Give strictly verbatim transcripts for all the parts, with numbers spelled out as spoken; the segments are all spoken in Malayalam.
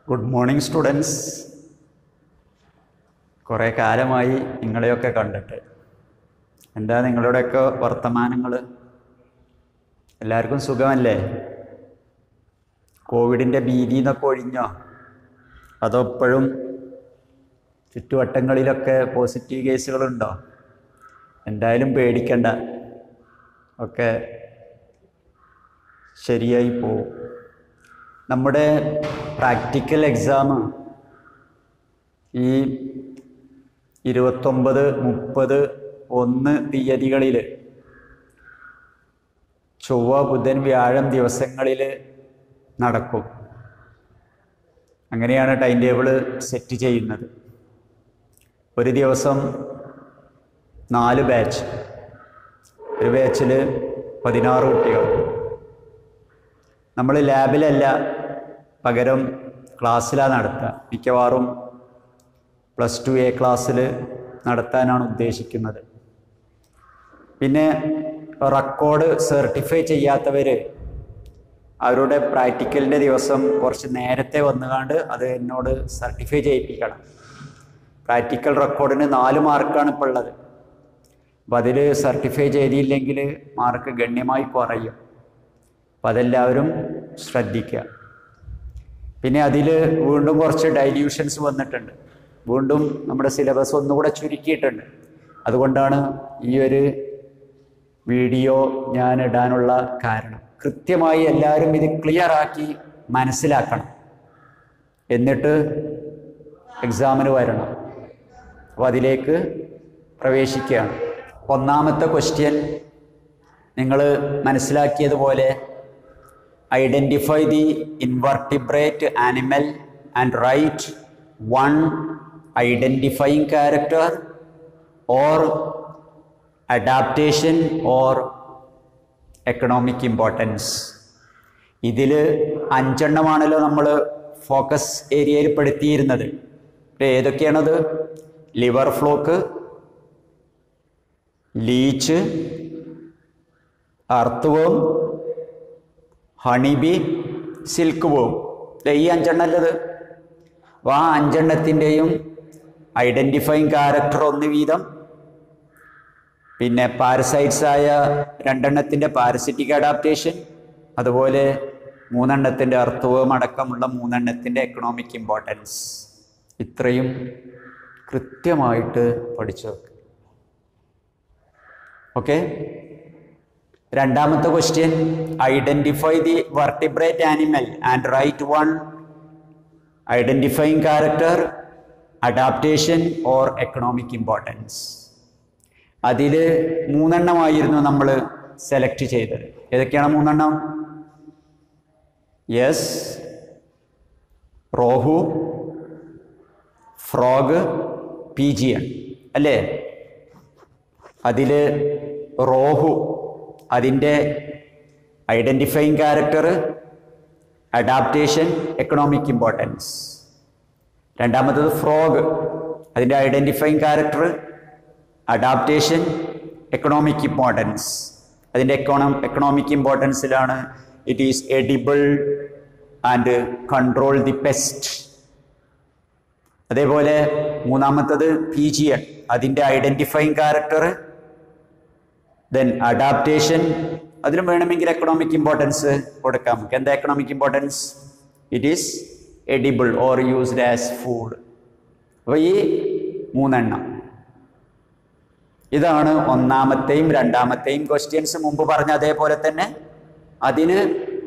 Good morning students. കുറേ കാലമായി നിങ്ങളെയൊക്കെ കണ്ടിട്ട്. എന്താ നിങ്ങളുടെയൊക്കെ വർത്തമാനങ്ങൾ? എല്ലാവർക്കും സുഖമല്ലേ? കോവിഡിൻ്റെ ഭീതി എന്നൊക്കെ ഒഴിഞ്ഞോ? അതോ ഇപ്പോഴും ചുറ്റുവട്ടങ്ങളിലൊക്കെ പോസിറ്റീവ് കേസുകളുണ്ടോ? എന്തായാലും പേടിക്കണ്ട, ഒക്കെ ശരിയായി പോവും. നമ്മുടെ പ്രാക്ടിക്കൽ എക്സാം ഈ ഇരുപത്തൊമ്പത് മുപ്പത് ഒന്ന് തീയതികളിൽ ചൊവ്വ ബുധൻ വ്യാഴം ദിവസങ്ങളിൽ നടക്കും. അങ്ങനെയാണ് ടൈം ടേബിൾ സെറ്റ് ചെയ്യുന്നത്. ഒരു ദിവസം നാല് ബാച്ച്, ഒരു ബാച്ചിൽ പതിനാറ് കുട്ടികൾ. നമ്മൾ ലാബിലല്ല, പകരം ക്ലാസ്സിലാണ് നടത്തുക. മിക്കവാറും പ്ലസ് ടു എ ക്ലാസ്സിൽ നടത്താനാണ് ഉദ്ദേശിക്കുന്നത്. പിന്നെ റെക്കോർഡ് സർട്ടിഫൈ ചെയ്യാത്തവർ അവരുടെ പ്രാക്ടിക്കലിൻ്റെ ദിവസം കുറച്ച് നേരത്തെ വന്നുകൊണ്ട് അത് എന്നോട് സർട്ടിഫൈ ചെയ്യിപ്പിക്കണം. പ്രാക്ടിക്കൽ റെക്കോർഡിന് നാല് മാർക്കാണ് ഇപ്പോൾ ഉള്ളത്. അപ്പോൾ അതിൽ സർട്ടിഫൈ ചെയ്തില്ലെങ്കിൽ മാർക്ക് ഗണ്യമായി കുറയും. അപ്പോൾ അതെല്ലാവരും ശ്രദ്ധിക്കുക. പിന്നെ അതിൽ വീണ്ടും കുറച്ച് ഡൈല്യൂഷൻസ് വന്നിട്ടുണ്ട്. വീണ്ടും നമ്മുടെ സിലബസ് ഒന്നുകൂടെ ചുരുക്കിയിട്ടുണ്ട്. അതുകൊണ്ടാണ് ഈ ഒരു വീഡിയോ ഞാൻ ഇടാനുള്ള കാരണം. കൃത്യമായി എല്ലാവരും ഇത് ക്ലിയർ ആക്കി മനസ്സിലാക്കണം, എന്നിട്ട് എക്സാമിന് വരണം. അപ്പോൾ അതിലേക്ക് പ്രവേശിക്കുകയാണ്. ഒന്നാമത്തെ ക്വസ്റ്റ്യൻ നിങ്ങൾ മനസ്സിലാക്കിയതുപോലെ, identify the invertebrate animal and write one identifying character or adaptation or economic importance. ഇതിൽ അഞ്ചെണ്ണമാണല്ലോ നമ്മൾ ഫോക്കസ് ഏരിയയിൽ പെടുത്തിയിരുന്നത്. ഏതൊക്കെയാണത്? Liver fluke, leech, earthworm, honeybee, silk worm. ഈ അഞ്ചെണ്ണല്ലത്. അപ്പോൾ ആ അഞ്ചെണ്ണത്തിൻ്റെയും ഐഡൻറ്റിഫയിങ് ക്യാരക്ടർ ഒന്ന് വീതം, പിന്നെ പാരസൈറ്റ്സായ രണ്ടെണ്ണത്തിൻ്റെ പാരസിറ്റിക് അഡാപ്റ്റേഷൻ, അതുപോലെ മൂന്നെണ്ണത്തിൻ്റെ അർത്തുവോം അടക്കമുള്ള മൂന്നെണ്ണത്തിൻ്റെ എക്കണോമിക് ഇമ്പോർട്ടൻസ്. ഇത്രയും കൃത്യമായിട്ട് പഠിച്ചു വെക്കുക. ഓക്കെ. രണ്ടാമത്തെ question, identify the vertebrate animal and write one identifying character, adaptation or economic importance. അതിൽ മൂന്നെണ്ണമായിരുന്നു നമ്മൾ സെലക്ട് ചെയ്തത്. ഏതൊക്കെയാണ് മൂന്നെണ്ണം? യെസ്, റോഹു, ഫ്രോഗ്, പീജിയൺ അല്ലേ? അതിൽ റോഹു അതിൻ്റെ identifying character, adaptation, economic importance. രണ്ടാമത്തത് ഫ്രോഗ്, അതിൻ്റെ identifying character, adaptation, economic importance. അതിൻ്റെ എക്കോണോ എക്കണോമിക് ഇമ്പോർട്ടൻസിലാണ് it is edible and control the pest. അതേപോലെ മൂന്നാമത്തത് പീജിയൺ, അതിൻ്റെ ഐഡൻറ്റിഫയിങ് ക്യാരക്ടർ, ദെൻ അഡാപ്റ്റേഷൻ. അതിലും വേണമെങ്കിൽ എക്കണോമിക് ഇമ്പോർട്ടൻസ് കൊടുക്കാം നമുക്ക്. എന്താ economic importance? It is edible or used as food. അപ്പോൾ ഈ മൂന്നെണ്ണം, ഇതാണ് ഒന്നാമത്തെയും രണ്ടാമത്തെയും ക്വസ്റ്റ്യൻസ്. മുമ്പ് പറഞ്ഞ അതേപോലെ തന്നെ അതിന്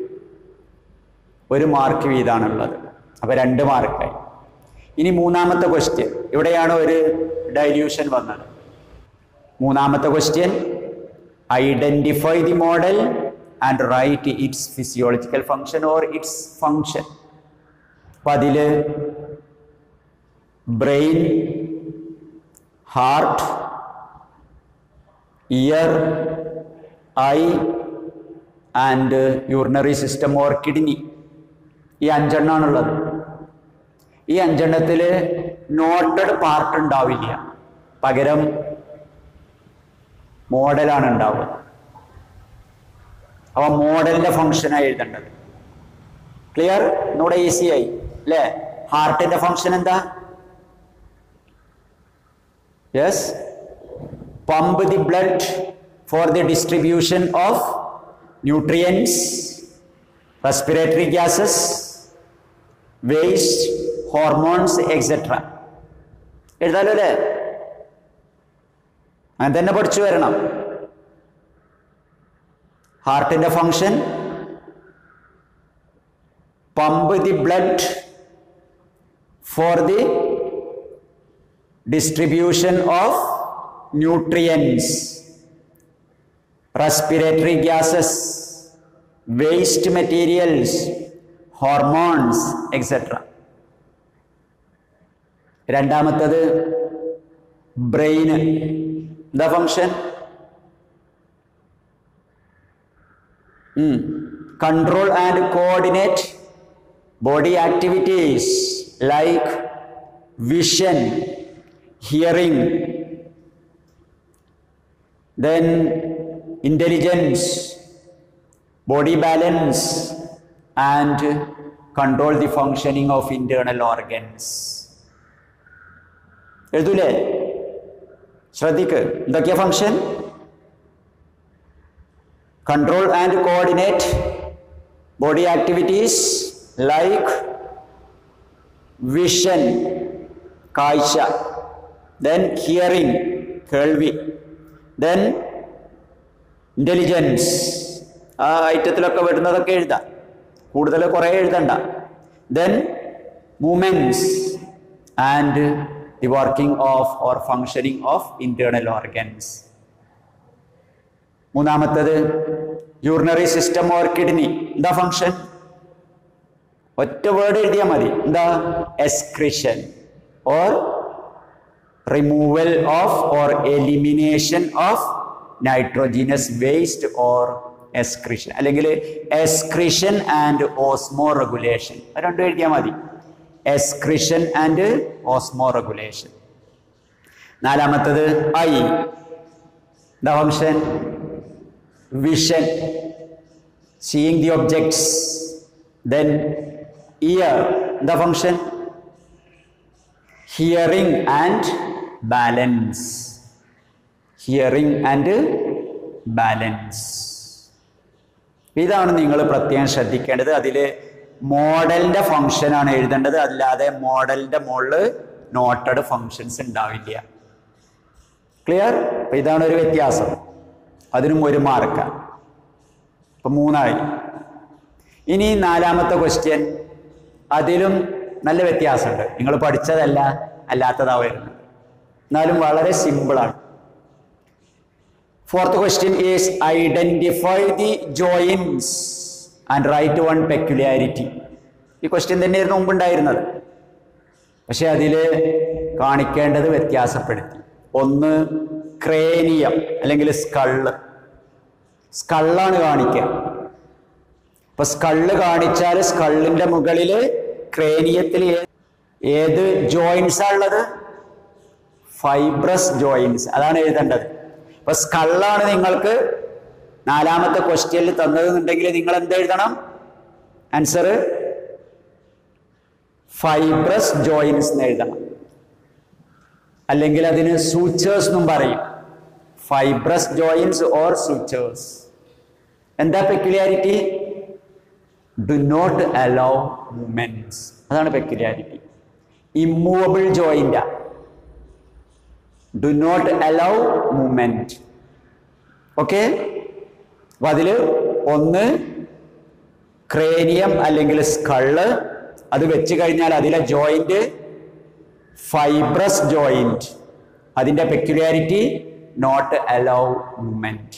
ഒരു മാർക്ക് വീതമാണുള്ളത്. അപ്പോൾ രണ്ട് മാർക്കായി. ഇനി മൂന്നാമത്തെ ക്വസ്റ്റ്യൻ, ഇവിടെയാണ് ഒരു ഡൈല്യൂഷൻ വന്നത്. മൂന്നാമത്തെ question, identify the model and write its physiological function or its function. അപ്പം അതിൽ brain, heart, ear, eye and urinary system or kidney, ഈ അഞ്ചെണ്ണാണുള്ളത്. ഈ അഞ്ചെണ്ണത്തിൽ നോട്ടഡ് പാർട്ട് ഉണ്ടാവില്ല, പകരം മോഡലാണ് ഉണ്ടാവുക. അപ്പോൾ മോഡലിൻ്റെ ഫങ്ഷനാണ് എഴുതേണ്ടത്. ക്ലിയർ? ഒന്നുകൂടെ ഈസി ആയി അല്ലേ? ഹാർട്ടിന്റെ ഫംഗ്ഷൻ എന്താ? Yes, pump the blood for the distribution of nutrients, respiratory gases, waste, hormones etcetera. എഴുതാലോ അല്ലേ? അങ്ങനെ തന്നെ പഠിച്ചു വരണം. ഹാർട്ടിന്റെ function pump the blood for the distribution of nutrients, respiratory gases, waste materials, hormones etcetera. രണ്ടാമത്തത് ബ്രെയിന്. എന്താ function? Control and coordinate body activities like vision, hearing, then intelligence, body balance, and control the functioning of internal organs. എഴുതൂലേ? ശ്രദ്ധിക്ക്, എന്തൊക്കെയാ function? Control and coordinate body activities like vision, കാഴ്ച, then ഹിയറിംഗ്, കേൾവി, then ഇന്റലിജൻസ്. ആ ഐറ്റത്തിലൊക്കെ വരുന്നതൊക്കെ എഴുതാം, കൂടുതൽ കുറേ എഴുതണ്ട. then movements and the working of or functioning of internal organs. മൂന്നാമത്തത് യൂറിനറി സിസ്റ്റം ഓർ കിഡ്നി. എന്താ ഫങ്ഷൻ? ഒറ്റ വേർഡ് എഴുതിയാൽ മതി. എന്താ? Excretion or removal of or elimination of nitrogenous waste or excretion, അല്ലെങ്കിൽ എക്സ്ക്രീഷൻ ആൻഡ് ഓസ്മോ റെഗുലേഷൻ. രണ്ടും എഴുതിയാൽ മതി. Excretion and osmoregulation. നാലാമത്തത് eye. The function vision, seeing the objects. Then ear. The function hearing and balance. Hearing and balance. ഇതാണ് നിങ്ങൾ പ്രത്യേകം ശ്രദ്ധിക്കേണ്ടത്. അതിൽ മോഡലിന്റെ ഫംഗ്ഷനാണ് എഴുതേണ്ടത്, അല്ലാതെ മോഡലിന്റെ മുകളിൽ നോട്ടഡ് ഫംഗ്ഷൻസ് ഉണ്ടാവില്ല. ക്ലിയർ? അപ്പൊ ഇതാണ് ഒരു വ്യത്യാസം. അതിനും ഒരു മാർക്കാണ്. അപ്പൊ മൂന്നായി. ഇനി നാലാമത്തെ ക്വസ്റ്റ്യൻ, അതിലും നല്ല വ്യത്യാസമുണ്ട്. നിങ്ങൾ പഠിച്ചതല്ല, അല്ലാത്തതാ വരുന്നത്. എന്നാലും വളരെ സിമ്പിളാണ്. Fourth question is identify the joints and write one peculiarity. ഈ ക്വസ്റ്റ്യൻ തന്നെയായിരുന്നു മുമ്പുണ്ടായിരുന്നത്, പക്ഷെ അതിൽ കാണിക്കേണ്ടത് വ്യത്യാസപ്പെടുത്തി. ഒന്ന് ക്രേനിയം അല്ലെങ്കിൽ സ്കള്ള്. സ്കള്ളാണ് കാണിക്കുക. അപ്പൊ സ്കള്ള് കാണിച്ചാൽ സ്കള്ളിന്റെ മുകളിൽ ക്രേനിയത്തിൽ ഏത് ജോയിൻസാ ഉള്ളത്? Fibrous joints. അതാണ് എഴുതേണ്ടത്. അപ്പൊ സ്കള്ളാണ് നിങ്ങൾക്ക് നാലാമത്തെ ക്വസ്റ്റ്യനിൽ തന്നതെന്നുണ്ടെങ്കിൽ നിങ്ങൾ എന്തെഴുതണം? ആൻസർ ഫൈബ്രസ് ജോയിൻസ് എന്ന് എഴുതണം. അല്ലെങ്കിൽ അതിന് സൂച്ചേഴ്സ് എന്നും പറയും. Fibrous joints or sutures. എന്താ peculiarity? Do not allow movements. അതാണ് peculiarity. Immovable joint. Do not allow movement. Okay? അപ്പൊ അതില് ഒന്ന് ക്രേനിയം അല്ലെങ്കിൽ സ്കള്ള്. അത് വെച്ച് കഴിഞ്ഞാൽ അതിലെ ജോയിന്റ് ഫൈബ്രസ് ജോയിന്റ്. അതിന്റെ പെക്യുലാരിറ്റി നോട്ട് അലൗ മൂവ്മെന്റ്.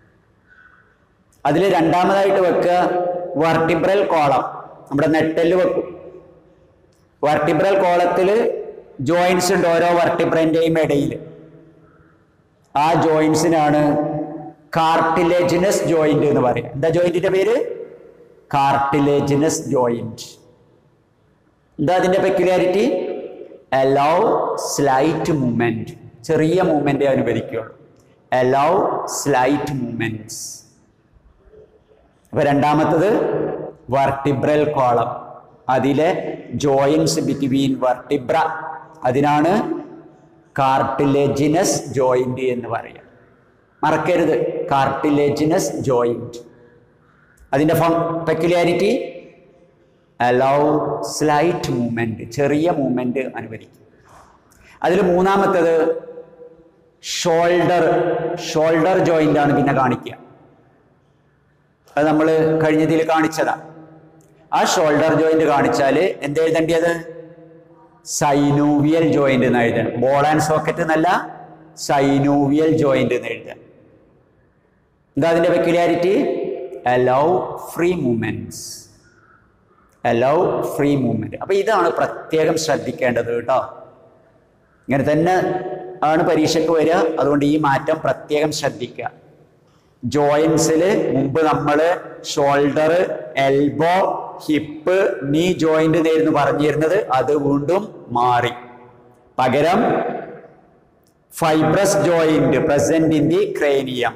അതിൽ രണ്ടാമതായിട്ട് വെക്കുക വെർട്ടിബ്രൽ കോളം. നമ്മുടെ നെട്ടല് വെക്കും. വെർട്ടിബ്രൽ കോളത്തിൽ ജോയിൻസ് ഉണ്ട് ഓരോ വെർട്ടിബ്രന്റെയും ഇടയിൽ. ആ ജോയിൻസിനാണ് കാർട്ടിലേജിനസ് ജോയിന്റ് എന്ന് പറയുക. എന്താ ജോയിന്റിന്റെ പേര്? Cartilaginous joint. എന്താ അതിന്റെ പെക്യുലാരിറ്റി? Allow slight movement. ചെറിയ മൂവ്മെന്റ് അനുവദിക്കുകയുള്ളൂ. Allow slight movements. അപ്പൊ രണ്ടാമത്തത് വെർട്ടിബ്രൽ കോളം. അതിലെ ജോയിൻസ് ബിറ്റ്വീൻ വെർട്ടിബ്ര, അതിനാണ് കാർട്ടിലേജിനസ് ജോയിന്റ് എന്ന് പറയുക. മറക്കരുത്, കാർട്ടിലേജിനസ് ജോയിന്റ്. അതിൻ്റെ പെക്യുലാരിറ്റി അലൗ സ്ലൈറ്റ് മൂവ്മെന്റ്, ചെറിയ മൂവ്മെന്റ് അനുവദിക്കും. അതിൽ മൂന്നാമത്തത് ഷോൾഡർ ഷോൾഡർ ജോയിന്റ് ആണ് പിന്നെ കാണിക്കുക. അത് നമ്മൾ കഴിഞ്ഞതിൽ കാണിച്ചതാ. ആ ഷോൾഡർ ജോയിന്റ് കാണിച്ചാൽ എന്തെഴുതേണ്ടത്? സൈനൂവിയൽ ജോയിന്റ് എന്ന് എഴുതണം. ബോൾ ആൻഡ് സോക്കറ്റ് എന്നല്ല, സൈനൂവിയൽ ജോയിന്റ് എന്ന് എഴുതാൻ. എന്താ അതിന്റെ peculiarity? Allow free movements, allow free movement. അപ്പൊ ഇതാണ് പ്രത്യേകം ശ്രദ്ധിക്കേണ്ടത് കേട്ടോ. ഇങ്ങനെ തന്നെ ആണ് പരീക്ഷയ്ക്ക് വരിക. അതുകൊണ്ട് ഈ മാറ്റം പ്രത്യേകം ശ്രദ്ധിക്കുക. ജോയിൻസിൽ മുമ്പ് നമ്മൾ shoulder, elbow, hip, knee joint എന്നായിരുന്നു പറഞ്ഞിരുന്നത്. അത് വീണ്ടും മാറി. പകരം fibrous joint present in the cranium,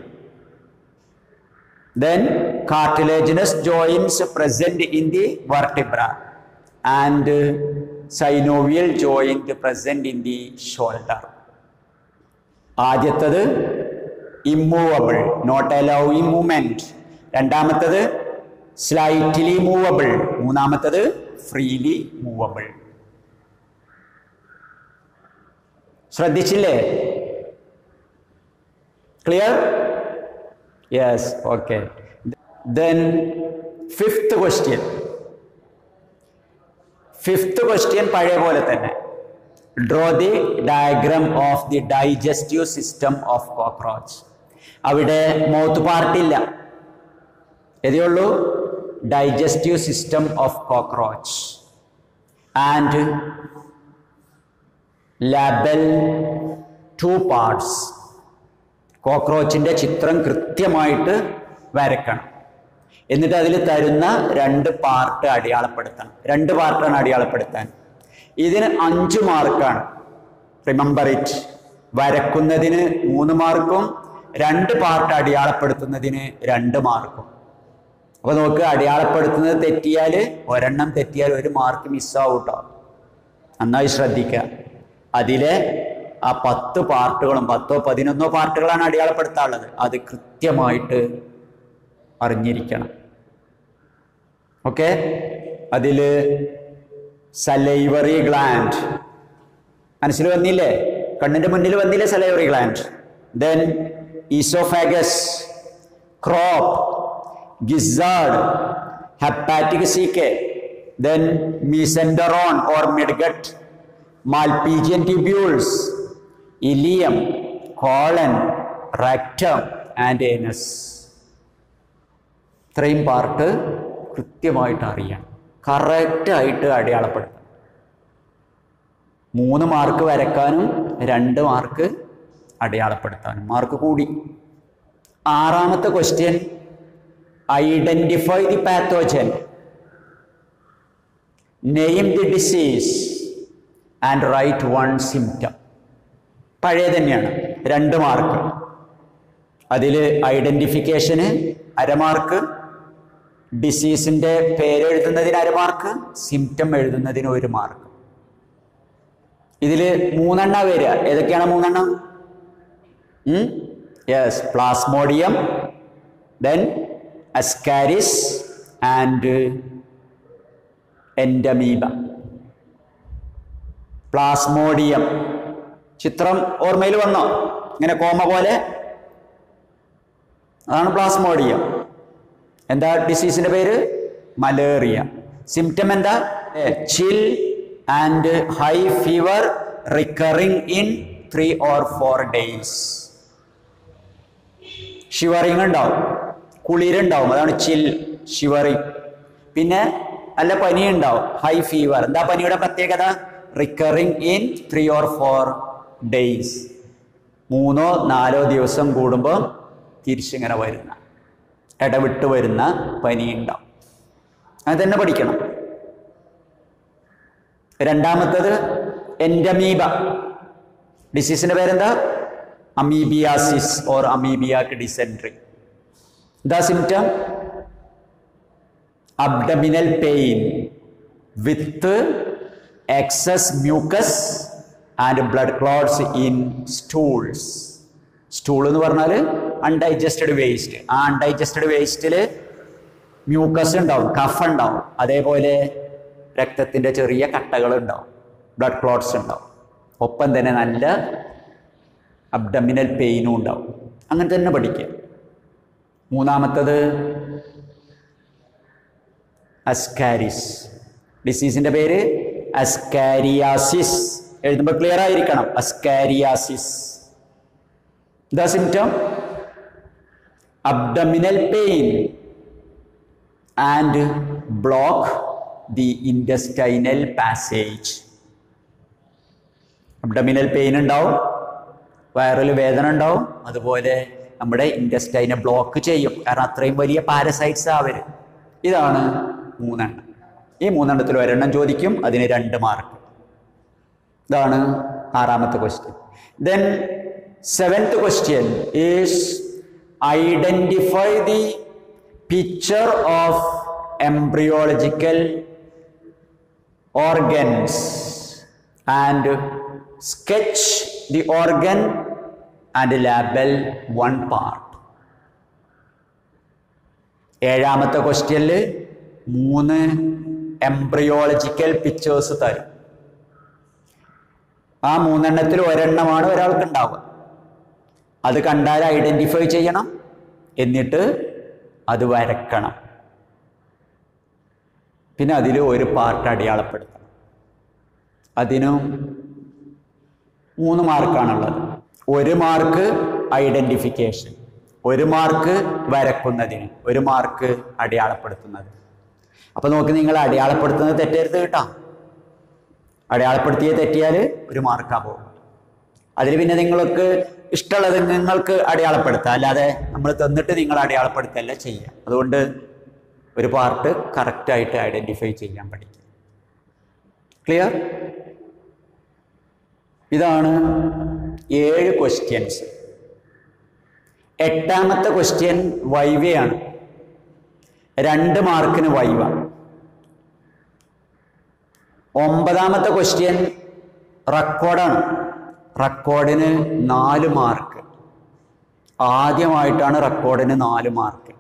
then cartilaginous joints present in the vertebra and synovial joint present in the shoulder. ആദ്യത്തത് ഇമ്മൂവബിൾ, നോട്ട് അലൗവിങ് മൂവ്മെന്റ്. രണ്ടാമത്തത് സ്ലൈറ്റ്ലി മൂവബിൾ. മൂന്നാമത്തത് ഫ്രീലി മൂവബിൾ. ശ്രദ്ധിച്ചില്ലേ? Clear? Yes, okay. Then fifth question. Fifth question പഴയ പോലെ തന്നെ. Draw the diagram of the digestive system of cockroach. അവിടെ മൗത്ത് പാർട്ട് ഇല്ല, ഇതേ ഉള്ളൂ digestive system of cockroach and label two parts. കോക്രോച്ചിൻ്റെ ചിത്രം കൃത്യമായിട്ട് വരക്കണം. എന്നിട്ട് അതിൽ തരുന്ന രണ്ട് പാർട്ട് അടയാളപ്പെടുത്തണം. രണ്ട് പാർട്ടാണ് അടയാളപ്പെടുത്താൻ. ഇതിന് അഞ്ച് മാർക്കാണ്. Remember it. വരക്കുന്നതിന് മൂന്ന് മാർക്കും രണ്ട് പാർട്ട് അടയാളപ്പെടുത്തുന്നതിന് രണ്ട് മാർക്കും. അപ്പോൾ നോക്ക്, അടയാളപ്പെടുത്തുന്നത് തെറ്റിയാൽ, ഒരെണ്ണം തെറ്റിയാൽ ഒരു മാർക്ക് മിസ്സാവും കേട്ടോ. നന്നായി ശ്രദ്ധിക്കുക. അതിലെ ആ പത്ത് പാർട്ടുകളും പത്തോ പതിനൊന്നോ പാർട്ടുകളാണ് അടയാളപ്പെടുത്താനുള്ളത്. അത് കൃത്യമായിട്ട് അറിഞ്ഞിരിക്കണം. ഓക്കെ. അതിൽ സലൈവറി ഗ്ലാൻഡ് മനസ്സിൽ വന്നില്ലേ? കണ്ണിന്റെ മുന്നിൽ വന്നില്ലേ salivary gland? Then oesophagus, crop, gizzard, hepatic caeca, then mesenteron or midgut, Malpighian tubules, ileum, colon, rectum and anus. ഇത്രയും പാർട്ട് കൃത്യമായിട്ട് അറിയണം, കറക്റ്റായിട്ട് അടയാളപ്പെടുത്തണം. മൂന്ന് മാർക്ക് വരക്കാനും രണ്ട് മാർക്ക് അടയാളപ്പെടുത്താനും മാർക്ക് കൂടി. ആറാമത്തെ question, identify the pathogen, name the disease and write one symptom. പഴയ തന്നെയാണ്, രണ്ട് മാർക്ക്. അതിൽ ഐഡന്റിഫിക്കേഷന് അരമാർക്ക്, ഡിസീസിൻ്റെ പേരെഴുതുന്നതിന് അരമാർക്ക്, സിംറ്റം എഴുതുന്നതിന് ഒരു മാർക്ക്. ഇതിൽ മൂന്നെണ്ണം വരിക. ഏതൊക്കെയാണ് മൂന്നെണ്ണം? Yes, plasmodium, then ascaris and entamoeba. Plasmodium ചിത്രം ഓർമ്മയിൽ വന്നോ? ഇങ്ങനെ കോമ പോലെ, അതാണ് പ്ലാസ്മോഡിയം. എന്താ ഡിസീസിന്റെ പേര്? മലേറിയ. സിംറ്റം എന്താ? Chill and high fever recurring in three or four days. Shivering ഉണ്ടാവും, കുളിരുണ്ടാവും, അതാണ് ചിൽ, ഷിവറിങ്. പിന്നെ നല്ല പനി ഉണ്ടാവും, ഹൈ ഫീവർ. എന്താ പനിയുടെ പ്രത്യേകത? Recurring in three or four days. മൂന്നോ നാലോ ദിവസം കൂടുമ്പോൾ തിരിച്ചിങ്ങനെ വരുന്ന, ഇടവിട്ട് വരുന്ന പനി ഉണ്ടാവും. അത് തന്നെ പഠിക്കണം. രണ്ടാമത്തത് എൻഡമീബ. ഡിസീസിന്റെ പേരെന്താ? Amoebiasis or amoebic dysentery. എന്താ symptom? Abdominal pain, with excess mucus and blood clots in stools. Stool എന്ന് പറഞ്ഞാൽ അൺഡൈജസ്റ്റഡ് വേസ്റ്റ്. ആ അൺഡൈജസ്റ്റഡ് വേസ്റ്റിൽ മ്യൂക്കസ് ഉണ്ടാവും, കഫ ഉണ്ടാവും, അതേപോലെ രക്തത്തിൻ്റെ ചെറിയ കട്ടകൾ ഉണ്ടാവും, ബ്ലഡ് ക്ലോട്ട്സ് ഉണ്ടാവും. ഒപ്പം തന്നെ നല്ല അബ്ഡമിനൽ പെയിനും ഉണ്ടാവും. അങ്ങനെ തന്നെ പഠിക്കുക. മൂന്നാമത്തത് അസ്കാരിസ്. ഡിസീസിൻ്റെ പേര് അസ്കാരിയാസിസ്. എഴുതുമ്പോൾ ക്ലിയർ ആയിരിക്കണം. Ascariasis. The symptom abdominal pain and block the intestinal passage. Abdominal pain ഉണ്ടാവും, വയറിൽ വേദന ഉണ്ടാവും, അതുപോലെ നമ്മുടെ ഇൻറ്റസ്റ്റൈനെ ബ്ലോക്ക് ചെയ്യും. കാരണം അത്രയും വലിയ പാരസൈറ്റ്സ് ആവര്. ഇതാണ് മൂന്നെണ്ണം. ഈ മൂന്നെണ്ണത്തിൽ ഒരെണ്ണം ചോദിക്കും, അതിന് രണ്ട് മാർക്ക്. ഇതാണ് ആറാമത്തെ question. Then seventh question is identify the picture of embryological organs and sketch the organ and label one part. ഏഴാമത്തെ ക്വസ്റ്റ്യനിൽ മൂന്ന് എംബ്രിയോളജിക്കൽ പിക്ചേഴ്സ് തരും. ആ മൂന്നെണ്ണത്തിൽ ഒരെണ്ണമാണ് ഒരാൾക്ക് ഉണ്ടാവുക. അത് കണ്ടാൽ ഐഡന്റിഫൈ ചെയ്യണം, എന്നിട്ട് അത് വരക്കണം. പിന്നെ അതിൽ ഒരു പാർട്ട് അടയാളപ്പെടുത്തണം. അതിനും മൂന്ന് മാർക്കാണുള്ളത്. ഒരു മാർക്ക് ഐഡന്റിഫിക്കേഷൻ, ഒരു മാർക്ക് വരക്കുന്നതിന്, ഒരു മാർക്ക് അടയാളപ്പെടുത്തുന്നത്. അപ്പൊ നോക്കി, നിങ്ങൾ അടയാളപ്പെടുത്തുന്നത് തെറ്റരുത് കേട്ടോ. അടയാളപ്പെടുത്തിയ തെറ്റിയാൽ ഒരു മാർക്കാ പോകും. അതിൽ പിന്നെ നിങ്ങൾക്ക് ഇഷ്ടമുള്ളത് നിങ്ങൾക്ക് അടയാളപ്പെടുത്താം, അല്ലാതെ നമ്മൾ തന്നിട്ട് നിങ്ങൾ അടയാളപ്പെടുത്തല്ല ചെയ്യുക. അതുകൊണ്ട് ഒരു പാർട്ട് കറക്റ്റായിട്ട് ഐഡന്റിഫൈ ചെയ്യാൻ പഠിക്കുക. ക്ലിയർ? ഇതാണ് ഏഴ് ക്വസ്റ്റ്യൻസ്. എട്ടാമത്തെ ക്വസ്റ്റ്യൻ വൈവയാണ്. രണ്ട് മാർക്കിന് വൈവ. ഒമ്പതാമത്തെ ക്വസ്റ്റ്യൻ റെക്കോർഡാണ്. റെക്കോർഡിന് നാല് മാർക്ക്. ആദ്യമായിട്ടാണ് റെക്കോർഡിന് നാല് മാർക്ക്.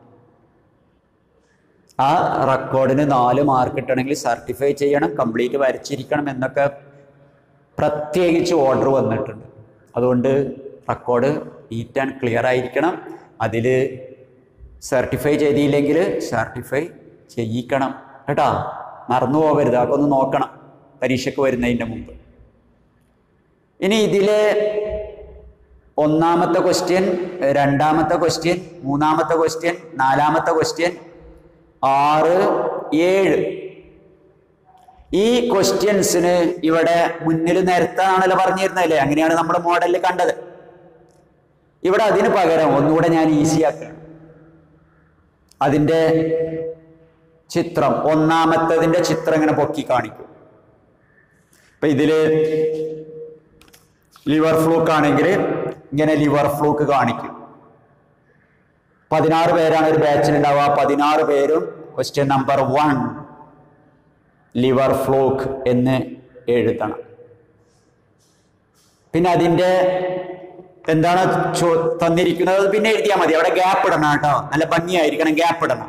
ആ റെക്കോർഡിന് നാല് മാർക്ക് കിട്ടണമെങ്കിൽ സർട്ടിഫൈ ചെയ്യണം, കംപ്ലീറ്റ് വരച്ചിരിക്കണം എന്നൊക്കെ പ്രത്യേകിച്ച് ഓർഡർ വന്നിട്ടുണ്ട്. അതുകൊണ്ട് റെക്കോർഡ് നീറ്റ് ആൻഡ് ക്ലിയർ ആയിരിക്കണം. അതിൽ സർട്ടിഫൈ ചെയ്തില്ലെങ്കിൽ സർട്ടിഫൈ ചെയ്യിക്കണം കേട്ടോ. മറന്നു പോകരുത്. അതൊക്കെ ഒന്ന് നോക്കണം പരീക്ഷയ്ക്ക് വരുന്നതിൻ്റെ മുമ്പ്. ഇനി ഇതിലെ ഒന്നാമത്തെ ക്വസ്റ്റ്യൻ, രണ്ടാമത്തെ ക്വസ്റ്റ്യൻ, മൂന്നാമത്തെ ക്വസ്റ്റ്യൻ, നാലാമത്തെ ക്വസ്റ്റ്യൻ, ആറ്, ഏഴ്, ഈ ക്വസ്റ്റ്യൻസിന് ഇവിടെ മുന്നിൽ നിരത്താണല്ലോ പറഞ്ഞിരുന്നല്ലേ. അങ്ങനെയാണ് നമ്മൾ മോഡലിൽ കണ്ടത്. ഇവിടെ അതിന് പകരം ഒന്നുകൂടെ ഞാൻ ഈസിയാക്കണം. അതിൻ്റെ ചിത്രം, ഒന്നാമത്തതിൻ്റെ ചിത്രം ഇങ്ങനെ പൊക്കി കാണിക്കും. ഇപ്പൊ ഇതില് ലിവർ ഫ്ലൂക്ക് ആണെങ്കിൽ ഇങ്ങനെ ലിവർ ഫ്ലൂക്ക് കാണിക്കും. പതിനാറ് പേരാണ് ഒരു ബാച്ചിൽ ഉണ്ടാവുക. പതിനാറ് പേരും question number one liver fluke എന്ന് എഴുതണം. പിന്നെ അതിൻ്റെ എന്താണ് തന്നിരിക്കുന്നത് പിന്നെ എഴുതിയാൽ മതി. അവിടെ ഗ്യാപ്പ് ഇടണം കേട്ടോ, നല്ല ഭംഗിയായിരിക്കണം, ഗ്യാപ്പ് ഇടണം.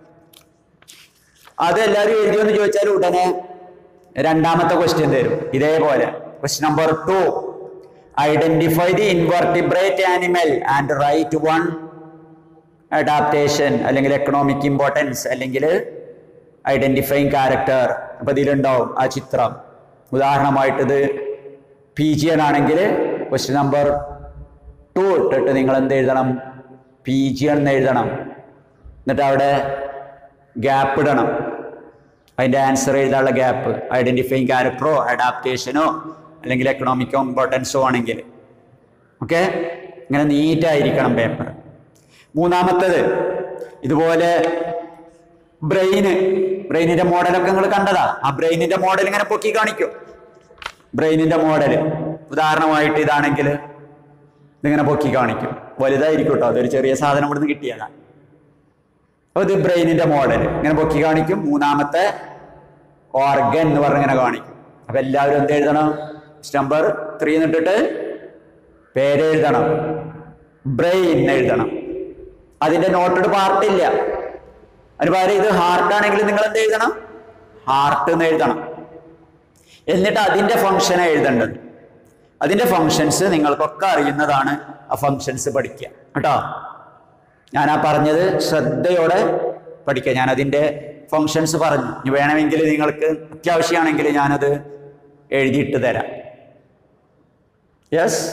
അത് എല്ലാവരും എഴുതിയെന്ന് ചോദിച്ചാൽ ഉടനെ രണ്ടാമത്തെ ക്വസ്റ്റ്യൻ തരും ഇതേപോലെ. Question number two, identify the invertebrate animal and write one adaptation, അല്ലെങ്കിൽ എക്കണോമിക് ഇമ്പോർട്ടൻസ്, അല്ലെങ്കിൽ ഐഡന്റിഫൈങ് ക്യാരക്ടർ. അപ്പൊ ഇതിലുണ്ടാവും ആ ചിത്രം. ഉദാഹരണമായിട്ടിത് പീജിയൻ ആണെങ്കിൽ ക്വസ്റ്റ്യൻ നമ്പർ ടു ഇട്ടിട്ട് നിങ്ങൾ എന്ത് എഴുതണം? പീജിയൻ എന്ന് എഴുതണം. എന്നിട്ട് അവിടെ ഗ്യാപ്പ് ഇടണം. അതിൻ്റെ ആൻസർ എഴുതാനുള്ള ഗ്യാപ്പ് ഐഡന്റിഫൈങ് ക്യാരക്ടറോ അഡാപ്റ്റേഷനോ അല്ലെങ്കിൽ എക്കണോമിക്കോ ഇമ്പോർട്ടൻസോ ആണെങ്കിൽ. ഓക്കെ, ഇങ്ങനെ നീറ്റായിരിക്കണം പേപ്പർ. മൂന്നാമത്തേത് ഇതുപോലെ ബ്രെയിന്, ബ്രെയിനിന്റെ മോഡലൊക്കെ നിങ്ങൾ കണ്ടതാ. ആ ബ്രെയിനിന്റെ മോഡൽ ഇങ്ങനെ പൊക്കി കാണിക്കും. ബ്രെയിനിന്റെ മോഡൽ ഉദാഹരണമായിട്ട് ഇതാണെങ്കിൽ ഇതിങ്ങനെ പൊക്കി കാണിക്കും. വലുതായിരിക്കും കേട്ടോ, അതൊരു ചെറിയ സാധനം ഇവിടുന്ന് കിട്ടിയതാണ്. അപ്പോൾ ഇത് ബ്രെയിനിന്റെ മോഡൽ ഇങ്ങനെ പൊക്കി കാണിക്കും. മൂന്നാമത്തെ ഓർഗൻ എന്ന് പറഞ്ഞിങ്ങനെ കാണിക്കും. അപ്പൊ എല്ലാവരും എന്ത് എഴുതണം? നമ്പർ ത്രീ എന്നിട്ടിട്ട് പേര് എഴുതണം, ബ്രെയിൻ എഴുതണം. അതിന്റെ നോട്ടഡ് പാർട്ടില്ല. അതിന് പകരം ഇത് ഹാർട്ടാണെങ്കിൽ നിങ്ങൾ എന്ത് എഴുതണം? ഹാർട്ട് എന്ന് എഴുതണം. എന്നിട്ട് അതിന്റെ ഫങ്ഷനെ എഴുതേണ്ടത്. അതിന്റെ ഫങ്ഷൻസ് നിങ്ങൾക്കൊക്കെ അറിയുന്നതാണ്. ആ ഫങ്ഷൻസ് പഠിക്കുക കേട്ടോ. ഞാൻ ആ പറഞ്ഞത് ശ്രദ്ധയോടെ പഠിക്കുക. ഞാൻ അതിന്റെ ഫങ്ഷൻസ് പറഞ്ഞു. ഇനി വേണമെങ്കിൽ നിങ്ങൾക്ക് അത്യാവശ്യമാണെങ്കിൽ ഞാനത് എഴുതിയിട്ട് തരാം. യെസ്,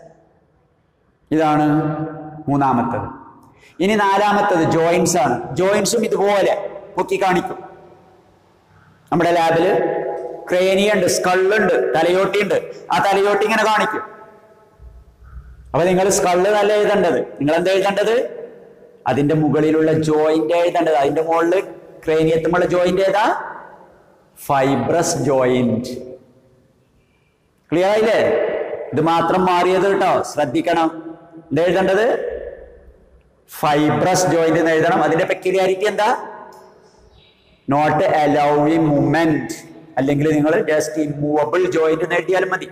ഇതാണ് മൂന്നാമത്തത്. ഇനി നാലാമത്തത് ജോയിൻസ് ആണ്. ജോയിൻസും ഇതുപോലെ പൊക്കി കാണിക്കും. നമ്മുടെ ലാബില് ക്രേനിയുണ്ട്, സ്കള്ളുണ്ട്, തലയോട്ടിയുണ്ട്. ആ തലയോട്ടി ഇങ്ങനെ കാണിക്കും. അപ്പൊ നിങ്ങൾ സ്കള്ള് നല്ല എഴുതേണ്ടത്. നിങ്ങൾ എന്താ എഴുതേണ്ടത്? അതിന്റെ മുകളിലുള്ള ജോയിന്റ് എഴുതേണ്ടത്. അതിന്റെ മുകളിൽ ക്രേനിയത്തുമുള്ള ജോയിന്റ് ഏതാ? Fibrous joint. ക്ലിയർ ആയില്ലേ? ഇത് മാത്രം മാറിയത് കേട്ടോ, ശ്രദ്ധിക്കണം. എന്താ എഴുതേണ്ടത്? ഫൈബ്രസ് ജോയിന്റ് എന്ന് എഴുതണം. അതിന്റെ പെക്യുലാരിറ്റി എന്താ? Not allowing movement. അല്ലെങ്കിൽ നിങ്ങൾ ജസ്റ്റ് ഇമ്മൂവബിൾ ജോയിന്റ് എന്ന് എഴുതിയാലും മതി.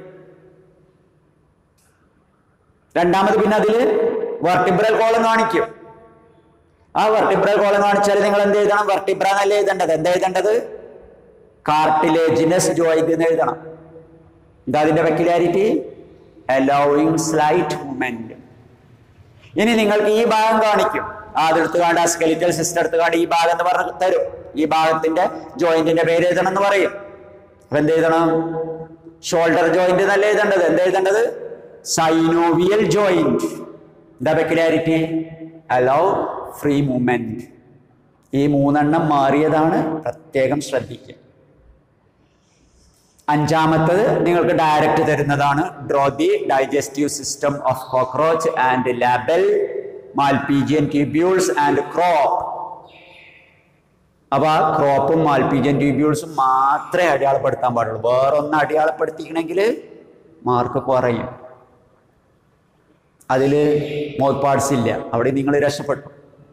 രണ്ടാമത് പിന്നെ അതില് വെർട്ടിബ്രൽ കോളം കാണിക്കും. ആ വെർട്ടിബ്രൽ കോളം കാണിച്ചാൽ നിങ്ങൾ എന്ത് എഴുതണം? വെർട്ടിബ്ര എന്നല്ല എഴുതേണ്ടത്. എന്താ എഴുതേണ്ടത്? കാർട്ടിലേജിനസ് ജോയിന്റ് എന്ന് എഴുതണം. എന്താ അതിന്റെ പെക്യുലാരിറ്റി? Allowing slight movement. ഇനി നിങ്ങൾക്ക് ഈ ഭാഗം കാണിക്കും. അതെടുത്ത് കാണ്ട് ആ സ്കെലിറ്റൽ സിസ്റ്റം എടുത്ത് കാണ്ട് ഈ ഭാഗം എന്ന് പറഞ്ഞ് തരും. ഈ ഭാഗത്തിന്റെ ജോയിന്റിന്റെ പേര് എഴുതണം എന്ന് പറയും. അപ്പൊ എന്ത് എഴുതണം? ഷോൾഡർ ജോയിന്റ് എന്നല്ല എഴുതേണ്ടത്. എന്താ എഴുതേണ്ടത്? Synovial joint. എന്താ പെക്യുലാരിറ്റി? Allow free movement. ഈ മൂന്നെണ്ണം മാറിയതാണ്, പ്രത്യേകം ശ്രദ്ധിക്കുക. അഞ്ചാമത്തത് നിങ്ങൾക്ക് ഡയറക്റ്റ് തരുന്നതാണ്. Draw the digestive system of cockroach and label Malpighian tubules and crop. അപ്പൊ ആ ക്രോപ്പും മാൽപീജിയൻ ട്യൂബ്യൂൾസും മാത്രമേ അടയാളപ്പെടുത്താൻ പാടുള്ളൂ. വേറൊന്ന് അടയാളപ്പെടുത്തിക്കണമെങ്കിൽ മാർക്ക് കുറയും. അതില് മൗത്ത് പാർട്സ് ഇല്ല. അവിടെ നിങ്ങൾ രക്ഷപ്പെട്ടു.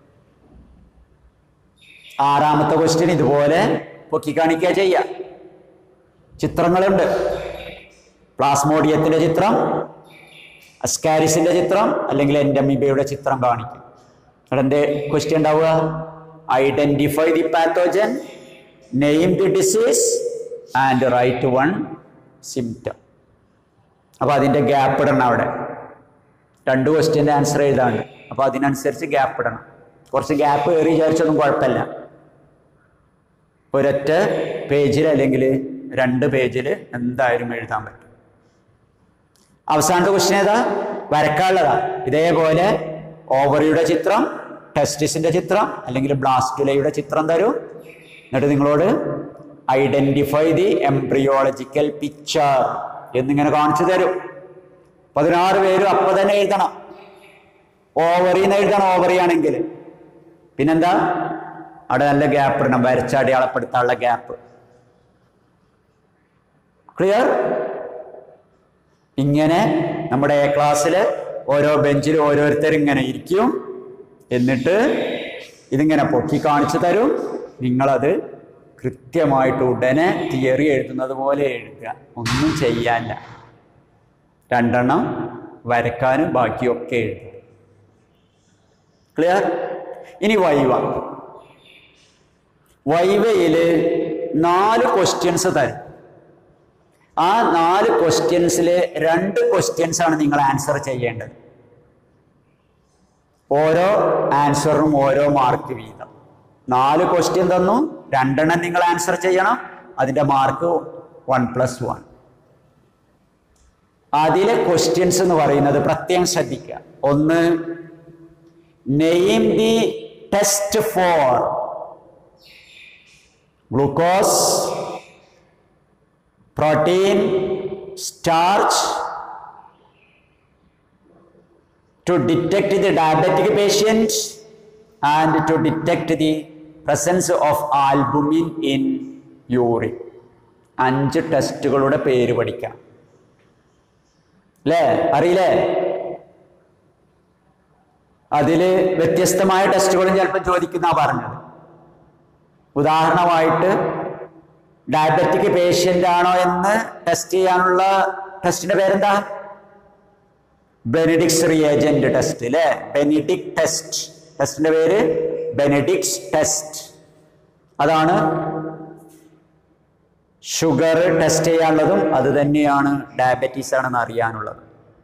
ആറാമത്തെ ക്വസ്റ്റ്യൻ ഇതുപോലെ പൊക്കി കാണിക്കുക ചെയ്യുക. ചിത്രങ്ങളുണ്ട്. പ്ലാസ്മോഡിയത്തിന്റെ ചിത്രം, അസ്കാരിസിന്റെ ചിത്രം, അല്ലെങ്കിൽ എൻഡമീബയുടെ ചിത്രം കാണിക്കും. അതിന്റെ ക്വസ്റ്റ്യൻ ഉണ്ടാവുക, identify the pathogen, name the disease and write one symptom. അപ്പൊ അതിന്റെ ഗ്യാപ്പ് ഇടണം. അവിടെ രണ്ട് ക്വസ്റ്റ്യന്റെ ആൻസർ എഴുതാണ്ട്. അപ്പൊ അതിനനുസരിച്ച് ഗ്യാപ്പ് ഇടണം. കുറച്ച് ഗ്യാപ്പ് ഏറി വിചാരിച്ചൊന്നും കുഴപ്പമില്ല. ഒരൊറ്റ പേജിൽ അല്ലെങ്കിൽ രണ്ട് പേജിൽ എന്തായാലും എഴുതാൻ പറ്റും. അവസാനത്തെ ക്വസ്റ്റ്യൻ ഏതാ? വരക്കാനുള്ളതാ. ഇതേപോലെ ഓവറിയുടെ ചിത്രം, ടെസ്റ്റിസിന്റെ ചിത്രം, അല്ലെങ്കിൽ ബ്ലാസ്റ്റുലയുടെ ചിത്രം തരും. എന്നിട്ട് നിങ്ങളോട് ഐഡന്റിഫൈ ദി എംബ്രിയോളജിക്കൽ പിക്ചർ എന്നിങ്ങനെ കാണിച്ചു തരും. പതിനാറ് പേരും അപ്പൊ തന്നെ എഴുതണം. ഓവറിന്ന് എഴുതണം. ഓവറി ആണെങ്കിൽ പിന്നെന്താ? അവിടെ നല്ല ഗ്യാപ്പ് ഇടണം. വരച്ച അടയാളപ്പെടുത്താനുള്ള ഗ്യാപ്പ്. ക്ലിയർ? ഇങ്ങനെ നമ്മുടെ എ ക്ലാസ്സില് ഓരോ ബെഞ്ചിൽ ഓരോരുത്തർ ഇങ്ങനെ ഇരിക്കും. എന്നിട്ട് ഇതിങ്ങനെ പൊക്കി കാണിച്ചു തരും. നിങ്ങളത് കൃത്യമായിട്ട് ഉടനെ തിയറി എഴുതുന്നത് പോലെ എഴുതുക. ഒന്നും ചെയ്യാനില്ല. രണ്ടെണ്ണം വരക്കാനും ബാക്കിയൊക്കെ എഴുതുക. ക്ലിയർ? ഇനി വൈവ. വൈവയില് നാല് ക്വസ്റ്റ്യൻസ് തരും. ആ നാല് ക്വസ്റ്റ്യൻസിൽ രണ്ട് ക്വസ്റ്റ്യൻസ് ആണ് നിങ്ങൾ ആൻസർ ചെയ്യേണ്ടത്. ഓരോ ആൻസറിനും ഓരോ മാർക്ക് വീതം. നാല് ക്വസ്റ്റ്യൻ തന്നു, രണ്ടെണ്ണം നിങ്ങൾ ആൻസർ ചെയ്യണം. അതിന്റെ മാർക്ക് വൺ പ്ലസ് വൺ. അതിലെ ക്വസ്റ്റ്യൻസ് എന്ന് പറയുന്നത് പ്രത്യേകം ശ്രദ്ധിക്കുക. ഒന്ന്, name the test for glucose, protein, starch to detect the diabetic patient and to detect the presence of albumin in urine. അഞ്ച് ടെസ്റ്റുകളുടെ പേര് പഠിക്കാം. അല്ലേ? അറിയില്ലേ? അതില് വ്യത്യസ്തമായ ടെസ്റ്റുകളും ചിലപ്പോൾ ചോദിക്കുന്ന പറഞ്ഞത്. ഉദാഹരണമായിട്ട് ഡയബറ്റിക് പേഷ്യൻ്റ് ആണോ എന്ന് ടെസ്റ്റ് ചെയ്യാനുള്ള ടെസ്റ്റിന്റെ പേരെന്താ? ബെനഡിക്സ് റിയേജന്റ് ടെസ്റ്റ് അല്ലേ? Benedict test. ടെസ്റ്റിന്റെ പേര് ബെനഡിക്സ് ടെസ്റ്റ്. അതാണ് ഷുഗർ ടെസ്റ്റ് ചെയ്യാനുള്ളതും അത് തന്നെയാണ് ഡയബറ്റീസ് ആണെന്ന് അറിയാനുള്ളത്.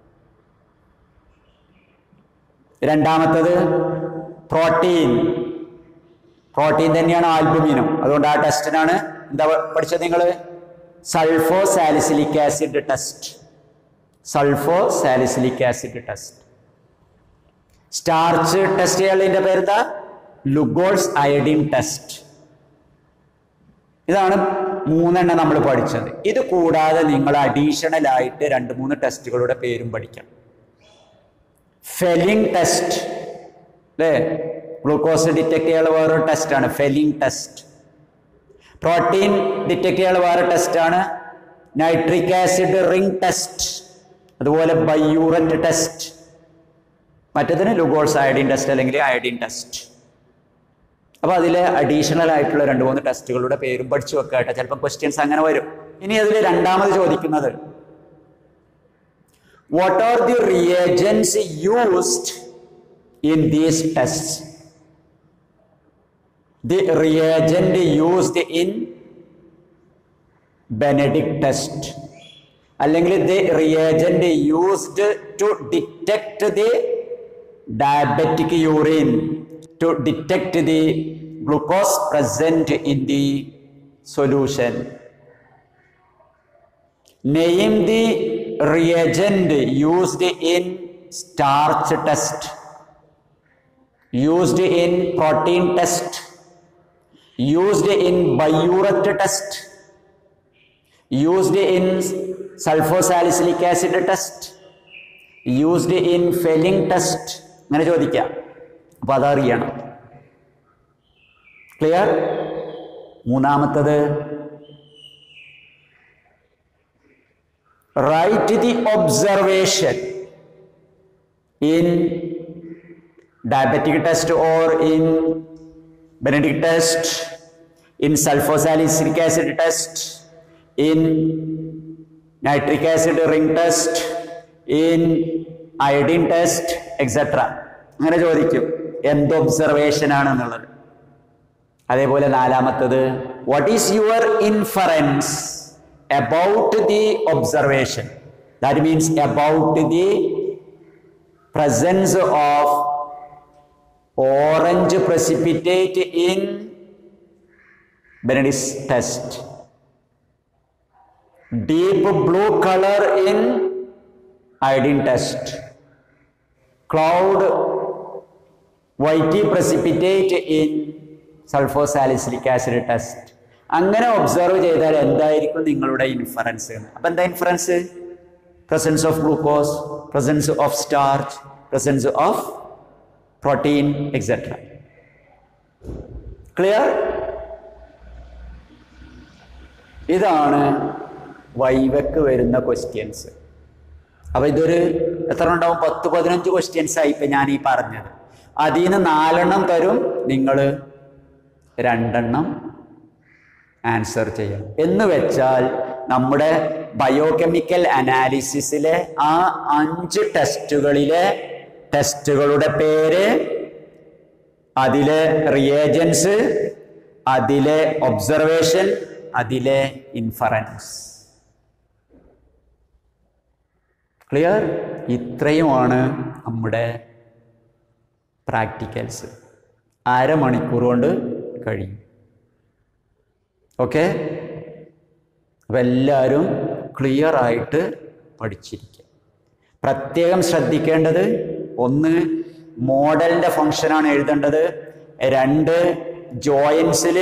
രണ്ടാമത്തത് പ്രോട്ടീൻ. പ്രോട്ടീൻ തന്നെയാണ് ആൽബുമിനും. അതുകൊണ്ട് ആ ടെസ്റ്റിനാണ് എന്താ പഠിച്ചത് നിങ്ങൾ? Sulfo salicylic acid test. Sulfo salicylic acid test. Starch test ചെയ്യാനുള്ളതിന്റെ പേരെന്താ? Lugol's iodine test. ഇതാണ് മൂന്നെണ്ണം നമ്മൾ പഠിച്ചത്. ഇത് കൂടാതെ നിങ്ങൾ അഡീഷണൽ ആയിട്ട് രണ്ട് മൂന്ന് ടെസ്റ്റുകളുടെ പേരും പഠിക്കണം. ഫെലിംഗ് ടെസ്റ്റ് അല്ലേ? ഗ്ലൂക്കോസ് ഡിറ്റക്ട് ചെയ്യാനുള്ള വേറൊരു ടെസ്റ്റാണ് ഫെലിംഗ് ടെസ്റ്റ്. പ്രോട്ടീൻ ഡിറ്റക്ട് ചെയ്യാനുള്ള വേറെ ടെസ്റ്റാണ് നൈട്രിക് ആസിഡ് റിംഗ് ടെസ്റ്റ്. അതുപോലെ ബൈയൂററ്റ് ടെസ്റ്റ്. മറ്റേതിന് ലുഗോൾസ് അയഡിൻ ടെസ്റ്റ് അല്ലെങ്കിൽ അയഡിൻ ടെസ്റ്റ്. അപ്പോൾ അതിൽ അഡീഷണൽ ആയിട്ടുള്ള രണ്ട് മൂന്ന് ടെസ്റ്റുകളുടെ പേരും പഠിച്ചു വെക്കുക കേട്ടോ. ചിലപ്പോൾ ക്വസ്റ്റ്യൻസ് അങ്ങനെ വരും. ഇനി അതിൽ രണ്ടാമത് ചോദിക്കുന്നത് what are the reagents used in these tests? The reagent used in Benedict test അല്ലെങ്കിൽ the reagent used to detect the diabetic urine, to detect the glucose present in the solution. Name the reagent used in starch test, used in protein test, used in biuret test, used in sulfosalicylic acid test, used in Fehling test. അങ്ങനെ ചോദിക്കാം. അപ്പോൾ അതറിയണം. ക്ലിയർ? മൂന്നാമത്തത് write the observation in diabetic test or in Benedict test, in sulfosalicylic acid test, in nitric acid ring test, in iodine test, et cetera. അങ്ങനെ ചോദിക്കും എന്ത് ഒബ്സർവേഷൻ ആണെന്നുള്ളത്. അതേപോലെ നാലാമത്തത് what is your inference about the observation? That means about the presence of orange precipitate in Benedict's test, deep blue color in iodine test, cloud white precipitate in sulfosalicylic acid test. അങ്ങനെ ഒബ്സർവ് ചെയ്താൽ എന്തായിരിക്കും നിങ്ങളുടെ ഇൻഫറൻസ്? അപ്പം എന്താ inference? Presence of glucose, presence of starch, presence of protein etcetera. Clear? ഇതാണ് വൈവക്ക് വരുന്ന ക്വസ്റ്റ്യൻസ്. അപ്പോൾ ഇതൊരു എത്ര ഉണ്ടാവും? പത്ത് പതിനഞ്ച് ക്വസ്റ്റ്യൻസ് ആയി ഇപ്പം ഞാൻ ഈ പറഞ്ഞത്. അതിൽ നിന്ന് നാലെണ്ണം തരും, നിങ്ങൾ രണ്ടെണ്ണം ആൻസർ ചെയ്യണം. എന്ന് വെച്ചാൽ നമ്മുടെ ബയോകെമിക്കൽ അനാലിസിസിലെ ആ അഞ്ച് ടെസ്റ്റുകളിലെ ടെസ്റ്റുകളുടെ പേര്, അതിലെ റിയേജൻസ്, അതിലെ ഒബ്സർവേഷൻ, അതിലെ ഇൻഫറൻസ്. ക്ലിയർ? ഇത്രയുമാണ് നമ്മുടെ പ്രാക്ടിക്കൽസ്. അരമണിക്കൂർ കൊണ്ട് കഴിയും. ഓക്കെ? അപ്പം എല്ലാവരും ക്ലിയർ ആയിട്ട് പഠിച്ചിരിക്കുക. പ്രത്യേകം ശ്രദ്ധിക്കേണ്ടത്, ഒന്ന് മോഡലിൻ്റെ ഫങ്ഷനാണ് എഴുതേണ്ടത്. രണ്ട് ജോയിൻസിൽ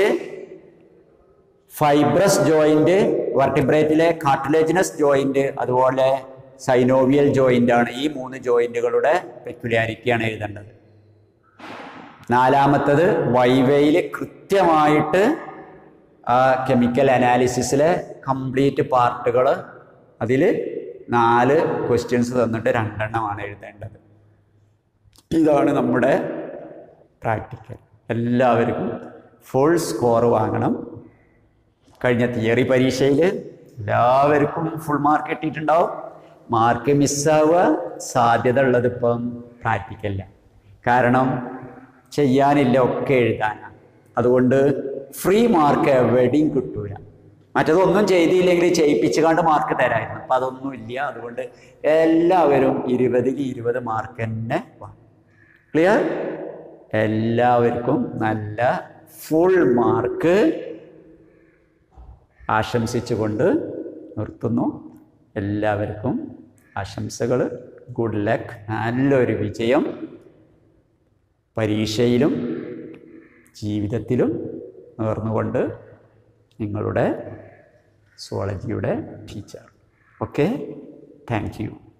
ഫൈബ്രസ് ജോയിൻ്റ്, വെർട്ടിബ്രേറ്റിലെ കാർട്ടിലേജിനസ് ജോയിൻ്റ്, അതുപോലെ സൈനോവിയൽ ജോയിൻ്റ് ആണ്. ഈ മൂന്ന് ജോയിൻറ്റുകളുടെ പെക്യുലാരിറ്റിയാണ് എഴുതേണ്ടത്. നാലാമത്തത് വൈവയിൽ കൃത്യമായിട്ട് ആ കെമിക്കൽ അനാലിസിസിലെ കംപ്ലീറ്റ് പാർട്ടുകൾ, അതിൽ നാല് ക്വസ്റ്റ്യൻസ് തന്നിട്ട് രണ്ടെണ്ണമാണ് എഴുതേണ്ടത്. ഇതാണ് നമ്മുടെ പ്രാക്ടിക്കൽ. എല്ലാവർക്കും ഫുൾ സ്കോർ വാങ്ങണം. കഴിഞ്ഞ തിയറി പരീക്ഷയിൽ എല്ലാവർക്കും ഫുൾ മാർക്ക് കിട്ടിയിട്ടുണ്ടാവും. മാർക്ക് മിസ്സാവുക സാധ്യത ഉള്ളത് ഇപ്പം പ്രാക്ടിക്കലില്ല. കാരണം ചെയ്യാനില്ല, ഒക്കെ എഴുതാനാണ്. അതുകൊണ്ട് ഫ്രീ മാർക്ക് എവിടെയും കിട്ടൂല. മറ്റതൊന്നും ചെയ്തില്ലെങ്കിൽ ചെയ്യിപ്പിച്ച് കണ്ട് മാർക്ക് തരായിരുന്നു. അപ്പം അതൊന്നുമില്ല. അതുകൊണ്ട് എല്ലാവരും ഇരുപതിന് ഇരുപത് മാർക്ക് തന്നെ വേണം. ക്ലിയർ? എല്ലാവർക്കും നല്ല ഫുൾ മാർക്ക് ആശംസിച്ചുകൊണ്ട് നിർത്തുന്നു. എല്ലാവർക്കും ആശംസകൾ. Good luck. നല്ലൊരു വിജയം പരീക്ഷയിലും ജീവിതത്തിലും നേർന്നുകൊണ്ട് നിങ്ങളുടെ സുവോളജിയുടെ ടീച്ചർ. Okay, thank U.